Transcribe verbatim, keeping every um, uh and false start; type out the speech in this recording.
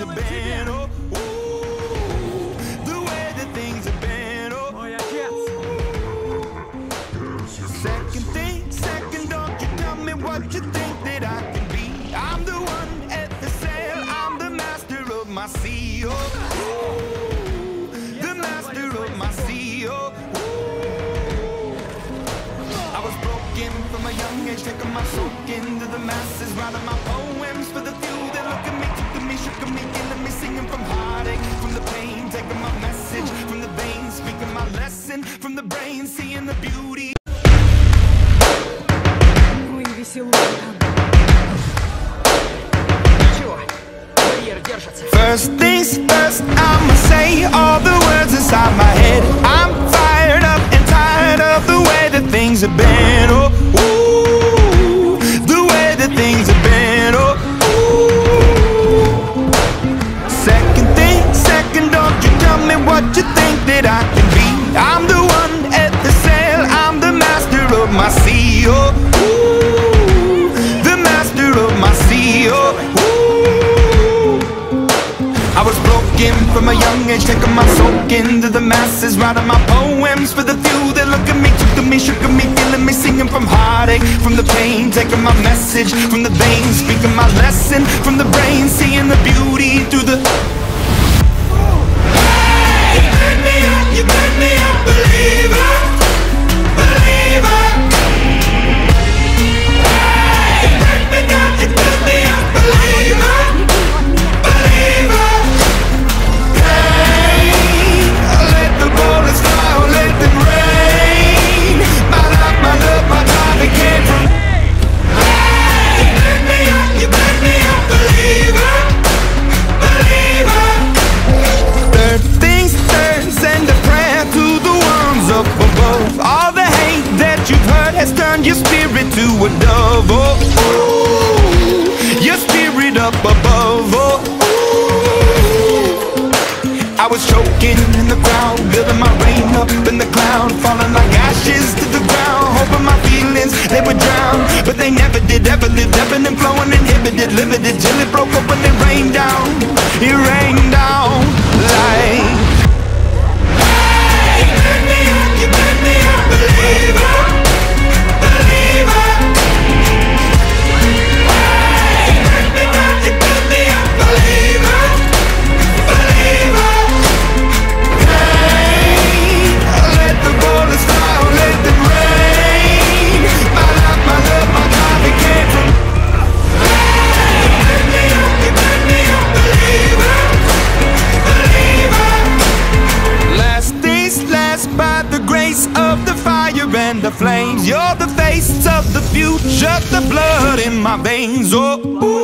have been. Oh, ooh, the way that things have been. Oh, second thing, second, don't you tell me what you think that I can be. I'm the one at the sail, I'm the master of my sea. Oh, ooh, the master of my sea. Oh, I was broken from a young age, taking my soak into the masses, writing my poems for the few that look at me, took to me, shook at me, killing me, singing from heartache, from the pain, taking my message from the veins, speaking my lesson from the brain, seeing the beauty. Ну и веселуха. Ничего, барьер держится. First things first, I'ma say all the words inside my head. I'm fired up and tired of the way that things have been. Oh, ooh, the way that things have been. Oh, ooh. Second thing, second, don't you tell me what you think that I can be. I'm the one at the sail, I'm the master of my sea. Oh, ooh, the master of my sea. Oh, ooh. I was broken from a young age, taking my soak into the masses, writing my poems for the few that look at me, took to me, shook at me, feeling me, singing from heartache, from the pain, taking my message from the veins, speaking my lesson from the brain, seeing the beauty through the. Hey, you turn me up, you turn me up, believer, believer. Hey, you turn me up, you turn me up, believer, believer. Let the bullets fly or let them rain. My life, my love, my time, it came from. Hey, you burn me up, you burn me up, believer, believer. Third things third, send a prayer to the ones up above. All the hate that you've heard has turned your spirit to a dove. Oh, ooh, your spirit up above. Oh, I was choking in the crowd, building my rain up in the cloud, falling like ashes to the ground, hoping my feelings, they would drown, but they never did, ever lived, ebbing and flowing, inhibited, limited, till it broke up when it rained down, it rained down like. Hey, you burn me up, you burn me up, believer, believer. Hey, you burn me up, you burn me up, believer, believer. Let the bullets fly or let them rain. My life, my love, my time, it came from. Hey, you burn me up, you burn me up, believer, believer. Last things last, by the grace of the fire and the flames. You're the face of the future, the blood in my veins. Oh, ooh.